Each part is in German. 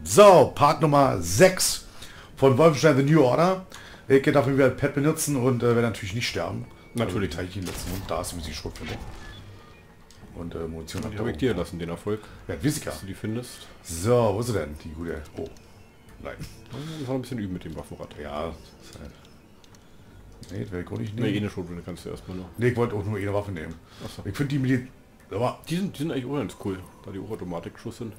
So, Part Nummer 6 von Wolfenstein The New Order. Ich darf wieder ein Pad benutzen und werde natürlich nicht sterben. Natürlich. Also, Teilchen letzten und da ist ein bisschen Schrot für mich. Und Munition Die habe ich dir lassen, den Erfolg. Ja, weiß ich ja. Dass du die findest. So, wo ist sie denn? Die gute. Oh. Nein. Wir noch ein bisschen üben mit dem Waffenrad. Ja. Nee, das will ich auch nicht nehmen. Nee, eine Schrotflinte kannst du erstmal noch. Nee, ich wollte auch nur eine Waffe nehmen. Achso. Ich finde die mit die. Aber Die sind eigentlich auch ganz cool, da die auch Automatik-Schuss sind.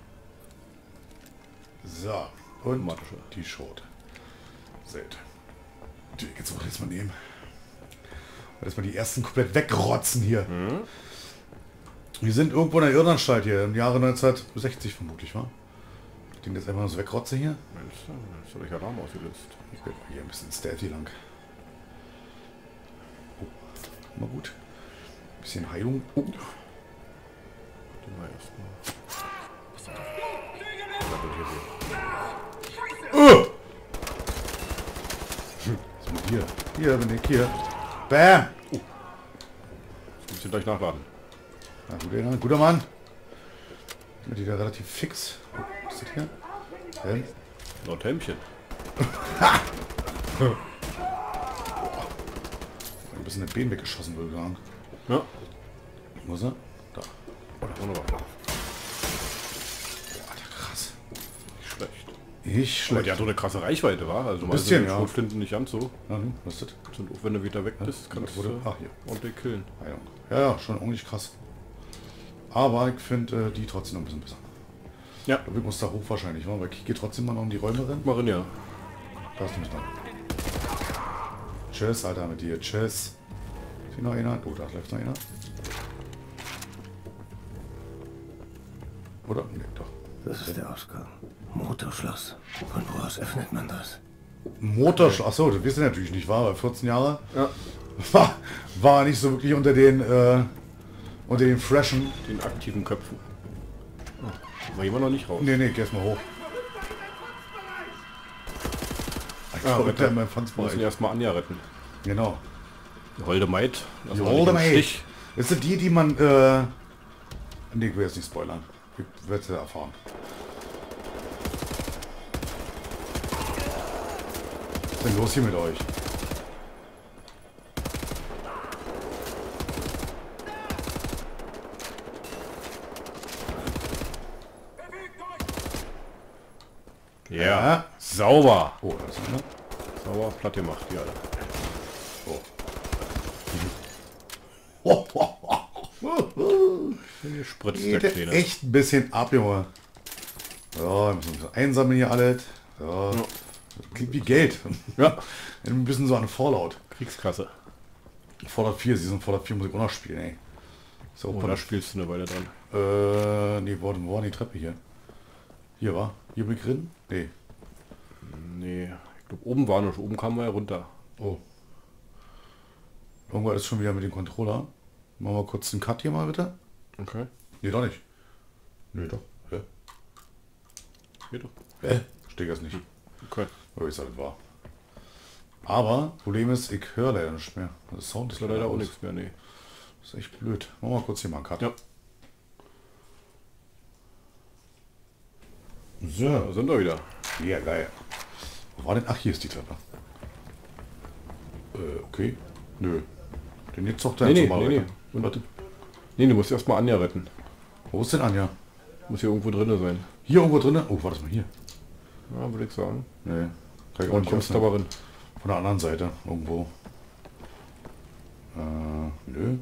so. Und Automatische. die Schrot. Seht. Die jetzt auch erstmal nehmen. Erstmal die ersten komplett wegrotzen hier. Wir sind irgendwo in der Irrenanstalt hier, im Jahre 1960 vermutlich, wa? Ich denke jetzt einfach nur so wegrotze hier. Mensch, jetzt habe ich Alarm ausgelöst. Ich bin hier ein bisschen stealthy lang. Oh, mal gut. Bisschen Heilung. Oh. Den mal erstmal. Was ist mit hier? Hier bin ich, hier. Bam! Ein bisschen gleich nachladen. Ja, guter Mann. Mit die da relativ fix. Oh, was ist das hier? Helm? Laut Helmchen. Ein bisschen den Bein weggeschossen, würde ich sagen. Ja. Wo ist er? Da. Wunderbar. Boah, Alter, krass. Nicht schlecht. Nicht Aber schlecht. die hat so eine krasse Reichweite, war. Also mal Bisschen, sind die ja. Schrotflinten nicht ganz so. Ja, was ist das? Und auch wenn du wieder weg bist, kannst du Ach, hier. ordentlich killen. Heilung. Ja, ja, schon ordentlich krass. Aber ich finde die trotzdem noch ein bisschen besser. Ja. Ich muss da hoch wahrscheinlich, weil ich gehe trotzdem mal noch um die Räume rennen. Marin, ja. Da ist nämlich noch. Tschüss, Alter, mit dir. Tschüss. Ist hier noch einer? Oh, da läuft noch einer. Oder? Nee, doch. Das ist der Ausgang. Motorschloss. Von wo aus öffnet man das? Motorschloss. Achso, das wisst ihr natürlich nicht, war aber 14 Jahre. Ja. War nicht so wirklich unter den Freshen. Den aktiven Köpfen. Oh, war jemand noch nicht raus. Nee, geh erst mal hoch. Ich Ja, verrückt wir in meinem müssen Pfanzbereich. erstmal Anja retten. Genau. Die Holde Maid. lassen Die wir nicht Holde im Maid. Stich. Ist das die man... Nee, ich will jetzt nicht spoilern. Ich werde es ja erfahren. Was ist denn los hier mit euch? Ja. Sauber. Oh, da ist einer. Sauber, platt gemacht, ja. Oh. Hier spritzt der Geht Kleine. echt ein bisschen ab, Junge. So, wir müssen ein bisschen einsammeln hier alles. So. Ja. Klingt wie Geld. Ja. Ein bisschen so an Fallout. Kriegskasse. Fallout 4, sie sind Fallout 4 muss ich auch noch spielen, ey. So, Oh, da spielst du eine Weile dran. nee, wo war die Treppe hier? Hier war? Hier bin ich drin? Nee. Nee, ich glaube oben war noch. Oben kamen wir ja runter. Oh. Irgendwann ist schon wieder mit dem Controller. Machen wir kurz den Cut hier mal bitte. Okay. Nee, doch nicht. Nee, doch. Hä? Geht doch. Verstehe das nicht. Okay. Aber ich sag, das war. Aber, Problem ist, ich höre leider nicht mehr. Der Sound Das ist war leider auch aus. nichts mehr, nee. Das ist echt blöd. Machen wir kurz hier mal einen Cut. Ja. So. Da sind wir wieder. Ja, geil. Wo war denn? Ach, hier ist die Treppe. Okay. Nö. Den jetzt doch da Nee, jetzt nee, mal nee, weiter. nee. Nee, du musst erstmal Anja retten. Wo ist denn Anja? Muss hier irgendwo drin sein. Hier irgendwo drin? Oh, war das mal hier? Ja, würde ich sagen. Nee. Kann ich auch Und nicht kommst öffnen. aber rein. Von der anderen Seite. Irgendwo. Nö.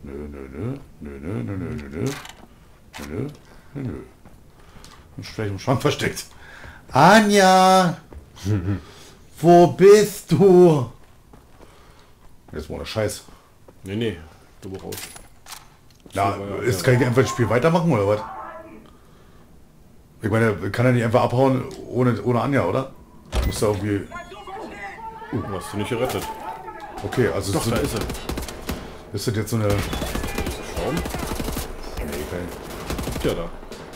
Und vielleicht im Schrank versteckt. Anja! Wo bist du? Jetzt mal der Scheiß. Nee, du raus. Ja, So, ist, kann ich einfach das Spiel weitermachen oder was? Ich meine, kann er nicht einfach abhauen ohne Anja, oder? Muss da irgendwie... Du hast du nicht gerettet. Okay, also Doch, da ist er. ist das jetzt so eine... Schaum? Nee, kein Liegt ja da.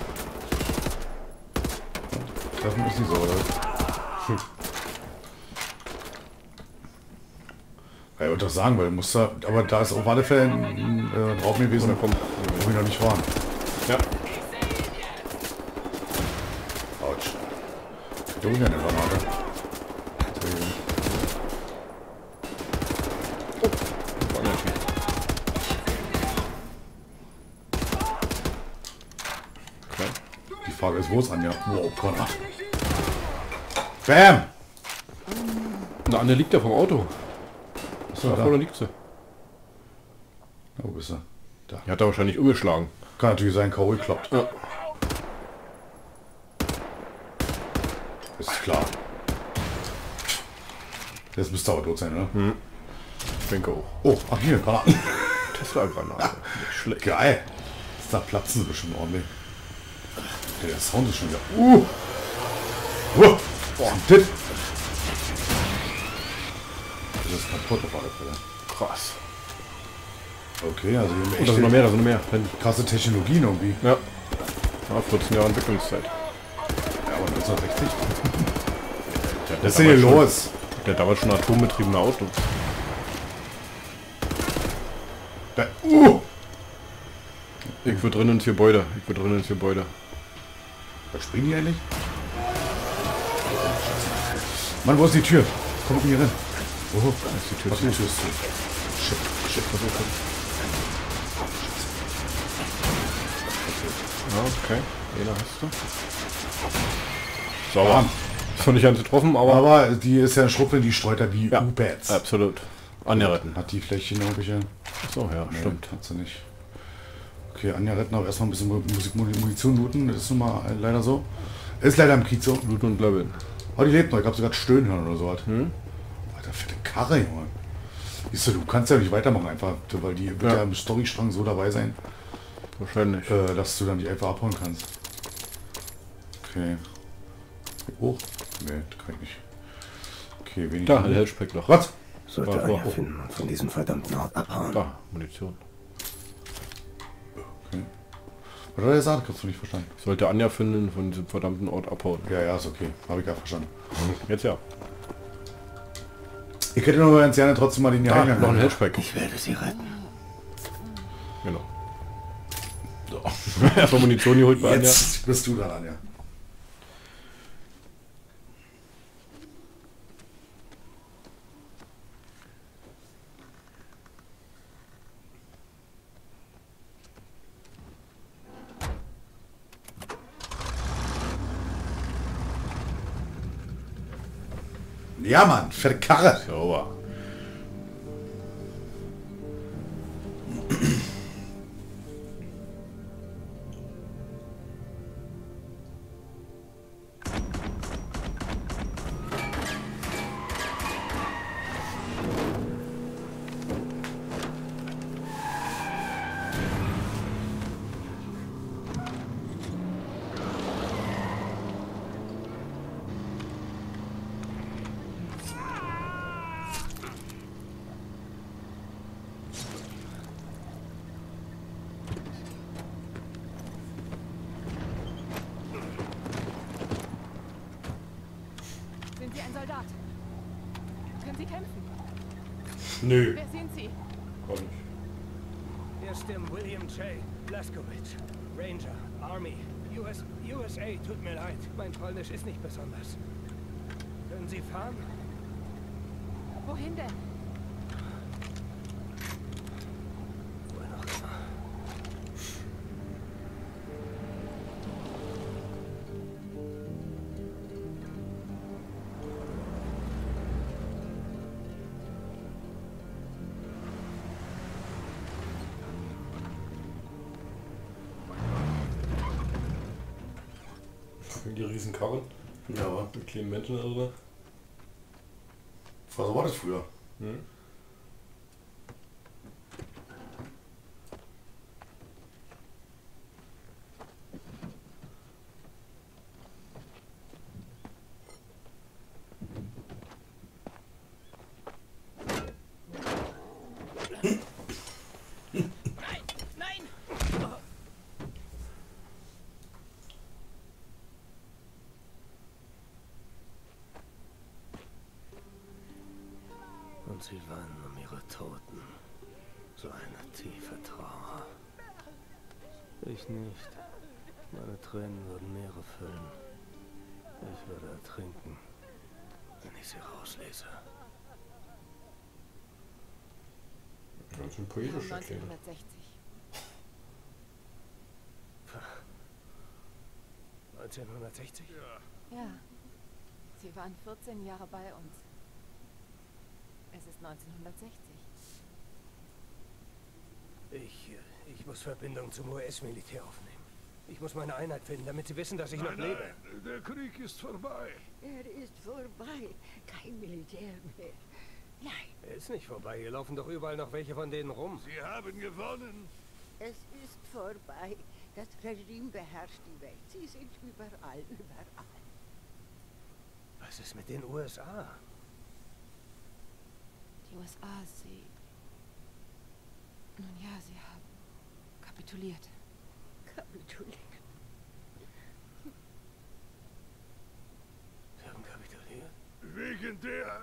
Treffen ist nicht so, oder? Ja, ich würde doch sagen, weil muss da... Aber da ist auf alle Fälle ein Raum gewesen, Komm. wo wir noch nicht waren. Ja. Autsch. Junge, eine Granate. War nicht viel. Okay. Die Frage ist, wo ist Anja? Wow, Granate. Bam! Na, Anja liegt ja vom Auto. Achso, Da da. vorne liegt sie. Wo bist du? Da. Die hat er wahrscheinlich umgeschlagen. Kann natürlich sein, K.O. geklappt. Ja. Ist klar. Jetzt müsste aber tot sein, oder? Ich denke auch. Oh, ach hier, Granaten. Tesla-Granate. Nicht schlecht. Geil. Da platzen sie bestimmt ordentlich. Der Sound ist schon wieder. Boah, das. Das ist kaputt auf alle Fälle. Krass. Okay, also wir haben Und da sind noch echt mehr, da sind noch mehr. krasse Technologien irgendwie. Ja. Ja, 14 Jahre Entwicklungszeit. Ja, aber 1960. Der Was ist denn hier damals los? Der hat damals schon atombetriebene Autos. Da, Ich würde drin ins Gebäude. Was springen die eigentlich? Mann, wo ist die Tür? Komm hier rein. Oh, Da ist die Tür was zu. die Tür ist zu. Shit, was ist das? Ja, okay. Einer hast du. Sauber. Bam. Ist noch nicht ganz getroffen, aber... Aber die ist ja ein Schrumpel, die streut er wie Ja. U-Bats. Absolut. Anja retten. Hat die Flächen irgendwelche... So, ja, Nee, stimmt. hat sie nicht. Okay, Anja retten, aber erstmal ein bisschen Munition looten. Das ist nun mal leider so. Ist leider im Kiez so. Loot und Leveln. Oh, die lebt noch. Ich glaube, sie gerade stöhnen hören oder so was. Alter, fette Karre, Junge. Siehst du kannst ja nicht weitermachen einfach, weil die wird ja im Storystrang so dabei sein, Wahrscheinlich. dass du dann nicht einfach abhauen kannst. Okay. Hoch? Nee, das kann ich nicht. Okay, wenig. Da, ein Hellspeckloch. Was? Sollte Warte, Anja warte. finden und von diesem verdammten Ort abhauen. Da, Munition. Okay. Was hat er gesagt? Ich hab's noch nicht verstanden. Ich sollte Anja finden, von diesem verdammten Ort abhauen. Ja, ja, ist okay. Habe ich ja verstanden. Jetzt ja. Ich hätte nur ganz gerne trotzdem mal den hier Da, Eingang. noch ein Hellspeck. Ich werde sie retten. Genau. Erstmal Munition geholt bei Anja. Jetzt bist du dran, Anja. Ja, Mann, fette Karre. Sauber. Sind Sie ein Soldat? Können Sie kämpfen? Nö. Wer sind Sie? Gar nicht. Hier stimmt William J. Blaskowitz, Ranger, Army, USA, tut mir leid, mein Polnisch ist nicht besonders. Können Sie fahren? Wohin denn? Wohin auch immer. Die riesen Karren. Ja, aber Mit kleinen Menschen irre. so war das früher. Hm? Und sie weinen um ihre Toten. So eine tiefe Trauer. Ich nicht. Meine Tränen würden Meere füllen. Ich würde ertrinken. ich sie rauslese. Ganz schön Wir haben poetisch erklärt. 1960. 1960? Ja. Sie waren 14 Jahre bei uns. Es ist 1960. Ich muss Verbindung zum US-Militär aufnehmen. Ich muss meine Einheit finden, damit sie wissen, dass ich noch lebe. Nein, der Krieg ist vorbei. Er ist vorbei. Kein Militär mehr. Nein, Er ist nicht vorbei. Hier laufen doch überall noch welche von denen rum. Sie haben gewonnen. es ist vorbei. Das Regime beherrscht die Welt. Sie sind überall, überall. Was ist mit den USA? Die USA, sie... Nun ja, sie haben kapituliert. Kapituliert. Sie haben kapituliert? Wegen der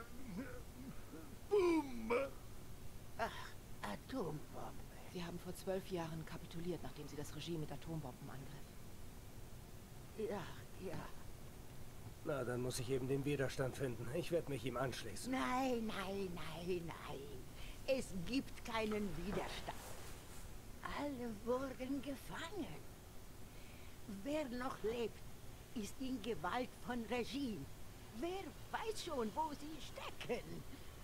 Bombe. Ach, Atombombe. Sie haben vor 12 Jahren kapituliert, nachdem sie das Regime mit Atombomben angriff. Ja, ja. Na, dann muss ich eben den Widerstand finden. Ich werde mich ihm anschließen. Nein, nein, nein, nein. Es gibt keinen Widerstand. Alle wurden gefangen. Wer noch lebt, ist in Gewalt von Regime. Wer weiß schon, wo sie stecken?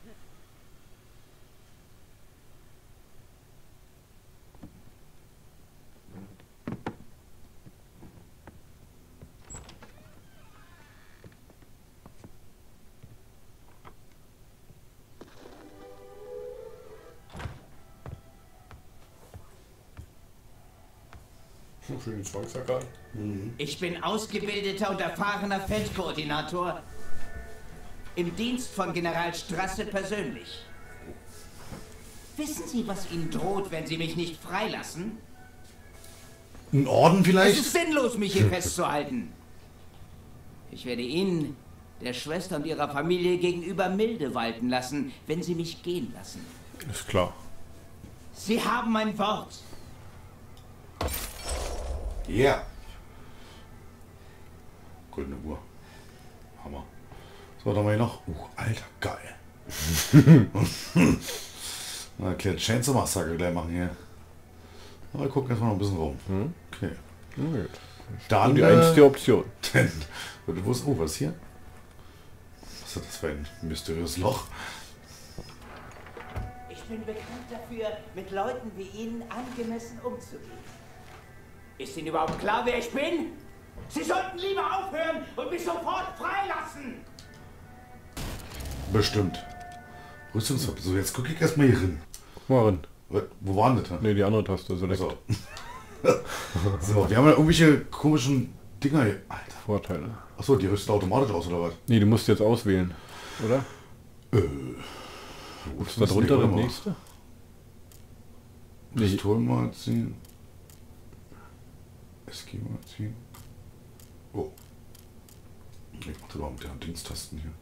Schön den Zwangssacker. Ich bin ausgebildeter und erfahrener Feldkoordinator im Dienst von General Strasse persönlich. Wissen Sie, was Ihnen droht, wenn Sie mich nicht freilassen? Ein Orden Es vielleicht? ist sinnlos, mich hier festzuhalten. Ich werde Ihnen, der Schwester und ihrer Familie gegenüber milde walten lassen, wenn Sie mich gehen lassen. Ist klar. Sie haben mein Wort. Ja. Yeah. Goldene Uhr. Hammer. So, dann haben wir hier noch. Alter, geil. Na, erklärt Chainsaw Massacre gleich machen hier. Aber wir gucken erstmal noch ein bisschen rum. Okay. Na gut. Dann Und die einzige Option. Denn, wo ist, was ist hier? Was ist das für ein mysteriöses Loch? Ich bin bekannt dafür, mit Leuten wie Ihnen angemessen umzugehen. Ist Ihnen überhaupt klar, wer ich bin? Sie sollten lieber aufhören und mich sofort freilassen! Bestimmt. Rüstungsverbesserung. So, jetzt gucke ich erstmal hier hin. Mal rein. Wo waren das? Ne, die andere Taste. Select. So. So, wir haben ja irgendwelche komischen Dinger hier. Alter. Vorteile. Achso, die rüstet automatisch aus, oder was? Ne, du musst jetzt auswählen. Oder? Wo Ist da drunter das das nächste? Nee. Pistolmagazin. SG-Magazin. Oh. Ich mach das mal mit den Dingstasten hier.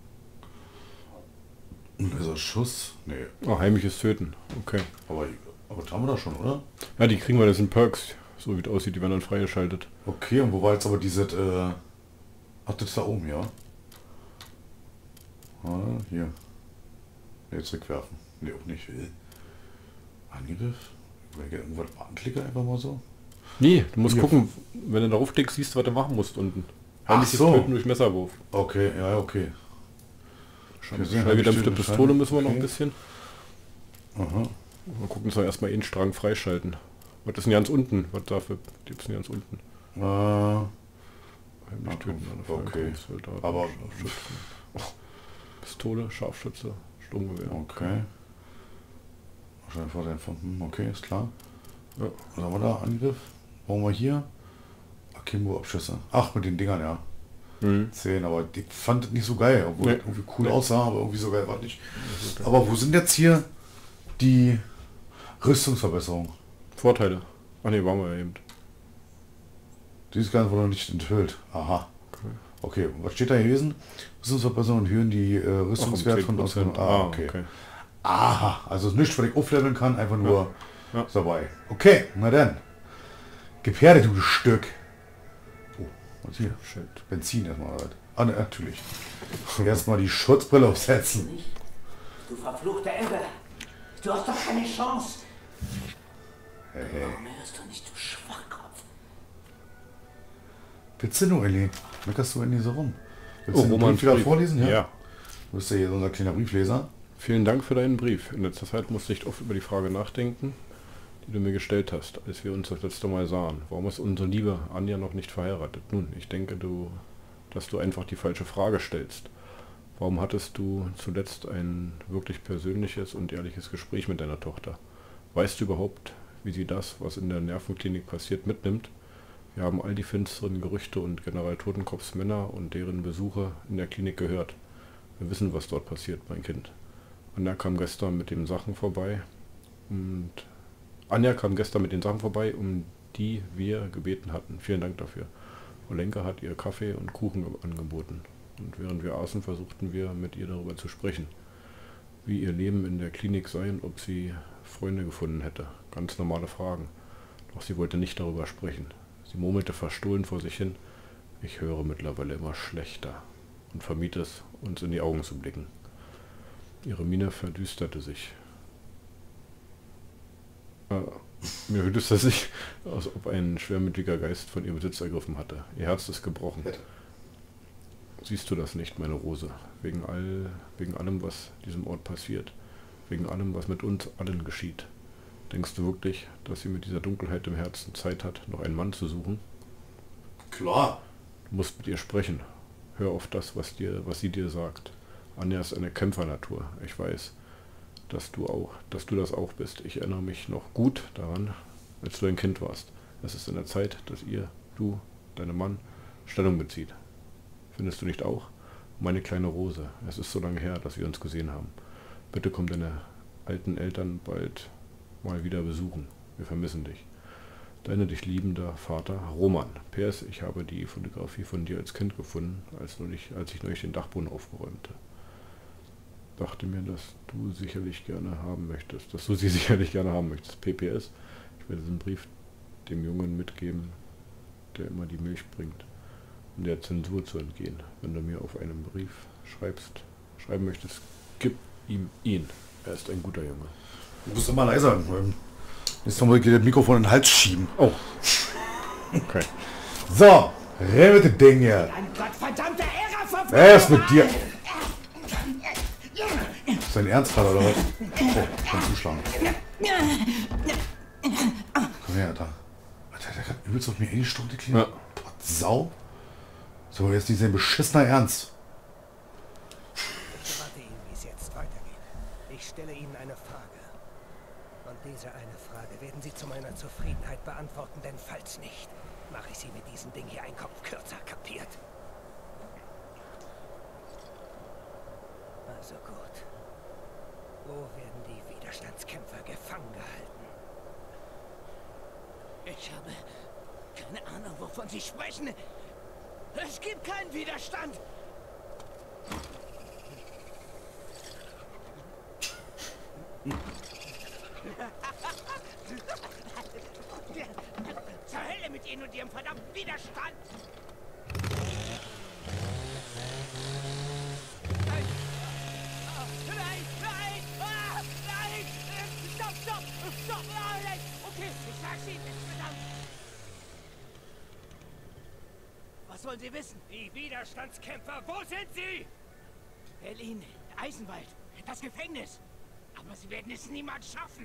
Laserschuss. Nee, Oh, heimliches Töten. Okay. aber das haben wir da schon, oder? Ja, die kriegen wir, das sind Perks. So wie es aussieht, die werden dann freigeschaltet. Okay, und wo war jetzt aber diese, ach, das ist da oben, ja. Ah, hier. Ne, zurückwerfen. Ne, auch nicht. Angriff? Irgendwas anklicken einfach mal so. Nee, du musst Hier. gucken, wenn du darauf klickst, siehst du, was du machen musst unten. Ach Heimliches so. Töten durch Messerwurf. Okay, ja, okay. Schallgedämpfte Pistole müssen wir noch ein bisschen. Aha. Mal gucken, dass wir erstmal einen Strang freischalten. Was ist denn ganz unten? Was dafür gibt es denn ganz unten? Heimlich töten, okay. Soldaten, Aber Scharfschützen. Pistole, Scharfschütze, Sturmgewehr. okay. Wahrscheinlich vor der okay, ist klar. Ja. Was haben wir da? Angriff? Brauchen wir hier? Akimbo-Abschüsse. Ach, mit den Dingern, ja. 10, aber die fand es nicht so geil, obwohl Nee. es irgendwie cool aussah, aber irgendwie so geil war es nicht. Aber wo sind jetzt hier die Rüstungsverbesserungen? Vorteile. Ach ne, waren wir ja eben. Die ist ganz wohl noch nicht enthüllt. Aha. Okay, und was steht da gewesen? Rüstungsverbesserungen erhöhen die Rüstungswert von 10%. okay. Aha, also nicht, was ich aufleveln kann, einfach nur Ja. ist dabei. Okay, na dann. Gib her, du Stück. Oh, was hier? Schild. Benzin erstmal. Oder was? Ah, ne, natürlich. Erstmal die Schutzbrille aufsetzen. Du verfluchter Ember. Du hast doch keine Chance. Hey. Warum hörst du nicht, du Schwachkopf? Bitte nur, Ellie. Meckerst du in so rum? Willst Oh, du den Roman Brief wieder Brief. vorlesen? Ja. Du bist ja hier unser kleiner Briefleser. Vielen Dank für deinen Brief. In letzter Zeit musste ich oft über die Frage nachdenken, die du mir gestellt hast, als wir uns das letzte Mal sahen. Warum ist unsere liebe Anja noch nicht verheiratet? Nun, ich denke, dass du einfach die falsche Frage stellst. Warum hattest du zuletzt ein wirklich persönliches und ehrliches Gespräch mit deiner Tochter? Weißt du überhaupt, wie sie das, was in der Nervenklinik passiert, mitnimmt? Wir haben all die finsteren Gerüchte und General Totenkopfs Männer und deren Besuche in der Klinik gehört. Wir wissen, was dort passiert, mein Kind. Anja kam gestern mit den Sachen vorbei, um die wir gebeten hatten. Vielen Dank dafür. Olenka hat ihr Kaffee und Kuchen angeboten. Und während wir aßen, versuchten wir mit ihr darüber zu sprechen, wie ihr Leben in der Klinik sei und ob sie Freunde gefunden hätte. Ganz normale Fragen. Doch sie wollte nicht darüber sprechen. Sie murmelte verstohlen vor sich hin. Ich höre mittlerweile immer schlechter und vermied es, uns in die Augen zu blicken. Ihre Miene verdüsterte sich. Mir verdüsterte sich, als ob ein schwermütiger Geist von ihr Besitz ergriffen hatte. Ihr Herz ist gebrochen. Siehst du das nicht, meine Rose? Wegen allem, was diesem Ort passiert. Wegen allem, was mit uns allen geschieht. Denkst du wirklich, dass sie mit dieser Dunkelheit im Herzen Zeit hat, noch einen Mann zu suchen? Klar. Du musst mit ihr sprechen. Hör auf das, was sie dir sagt. Anja ist eine Kämpfernatur. Ich weiß, dass du das auch bist. Ich erinnere mich noch gut daran, als du ein Kind warst. Es ist an der Zeit, dass du, dein Mann, Stellung bezieht. Findest du nicht auch? Meine kleine Rose, es ist so lange her, dass wir uns gesehen haben. Bitte komm deine alten Eltern bald mal wieder besuchen. Wir vermissen dich. Deine dich liebender Vater, Roman. PS, ich habe die Fotografie von dir als Kind gefunden, als ich neulich den Dachboden aufgeräumte. Dachte mir, dass du sie sicherlich gerne haben möchtest. PPS, ich werde diesen Brief dem Jungen mitgeben, der immer die Milch bringt, um der Zensur zu entgehen. Wenn du mir auf einem Brief schreiben möchtest, gib ihm ihn. Er ist ein guter Junge. Du musst immer leiser. Nächstes Mal das Mikrofon in den Hals schieben. Oh. Okay. So, renn mit dem Ding hier. Ein gottverdammter Ehrenverfall! Wer ist mit dir? Ist dein Ernst gerade, oder was? Oh, kann zuschlagen. Komm her, Alter. Alter, der hat übelst auf mir eingestochen, die Kleine. Ja. Boah, Sau. So, jetzt nicht sein beschissener Ernst. Ich verrate Ihnen, wie es jetzt weitergeht. Ich stelle Ihnen eine Frage. Und diese eine Frage werden Sie zu meiner Zufriedenheit beantworten, denn falls nicht, mache ich Sie mit diesem Ding hier einen Kopf kürzer, kapiert? Also gut. Wo werden die Widerstandskämpfer gefangen gehalten? Ich habe keine Ahnung, wovon Sie sprechen. Es gibt keinen Widerstand. Zur Hölle mit Ihnen und Ihrem verdammten Widerstand! Nein! Nein! Nein! Ah, nein! Stopp! Nein! Okay, ich sag's Ihnen, verdammt! Was wollen Sie wissen? Die Widerstandskämpfer, wo sind sie? Berlin, Eisenwald, das Gefängnis. Aber Sie werden es niemals schaffen.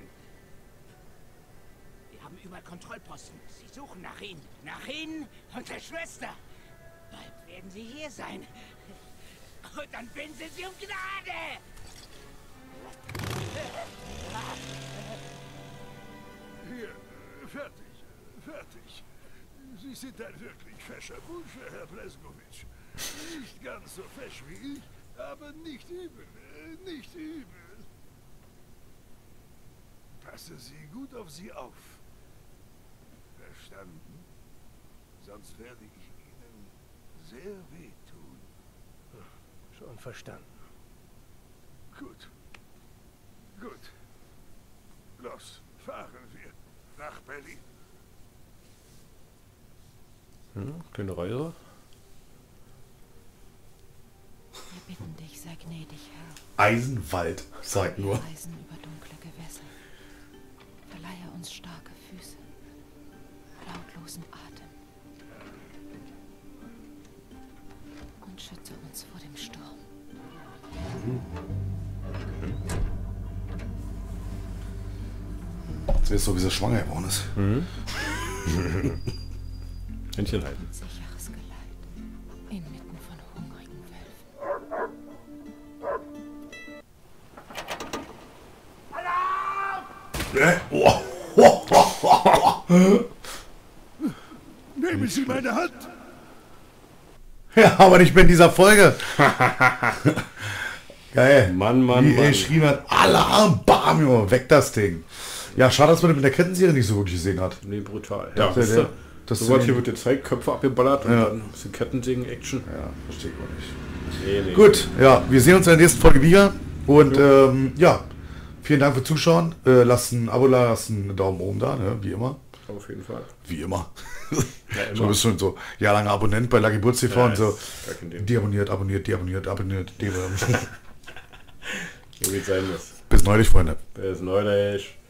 Wir haben überall Kontrollposten. Sie suchen nach Ihnen. Nach Ihnen und der Schwester. Bald werden Sie hier sein. Und dann bitten Sie um Gnade. Hier, fertig. Sie sind ein wirklich fescher Bursche, Herr Bleskowitsch. Nicht ganz so fesch wie ich, aber nicht übel. Passen Sie gut auf sie auf. Verstanden? Sonst werde ich Ihnen sehr wehtun. Schon verstanden. Gut. Los, fahren wir nach Berlin. Kleine Reise. Sehr gnädig, Herr. Eisenwald, sag nur. Reisen über dunkle Gewässer. Verleihe uns starke Füße. Lautlosen Atem. Und schütze uns vor dem Sturm. Jetzt weißt du, wie sie schwanger geworden ist. Händchen halten. Sicheres Geleit. Inmitten von hungrigen Wölfen. Nehmen Sie meine Hand. Ja, aber nicht mehr in dieser Folge. Geil. Mann. Wie er geschrien hat, Alarm, bam, Junge, weg das Ding. Ja, schade, dass man das mit der Kettenserie nicht so wirklich gesehen hat. Nee, brutal. Ja, Ja, wisst ihr, das so was hier wird gezeigt, Köpfe abgeballert und Ja. dann ein bisschen Kettensägen-Action. Ja, verstehe ich auch nicht. Nee. Gut, ja, wir sehen uns in der nächsten Folge wieder. Und ja, vielen Dank fürs Zuschauen. Lasst ein Abo da, lasst einen Daumen oben da, ne? Wie immer. Auf jeden Fall. Wie immer. Ja, Du bist schon so jahrelange Abonnent bei Lucky Butz TV und so. ist gar kein Ding. Deabonniert. So wie es sein muss. Bis neulich, Freunde. Bis neulich.